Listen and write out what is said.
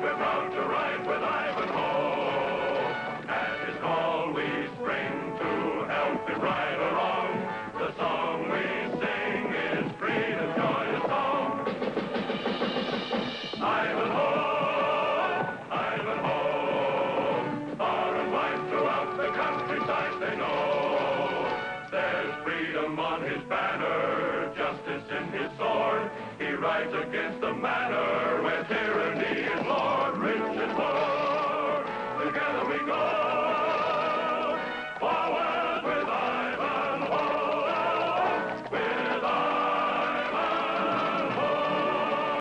we're proud to ride with Ivanhoe. At his call we spring to help him ride along. The song we sing is freedom's joyous song. Ivanhoe, Ivanhoe, far and wide throughout the countryside they know. There's freedom on his banner, justice in his sword. He rides against the manner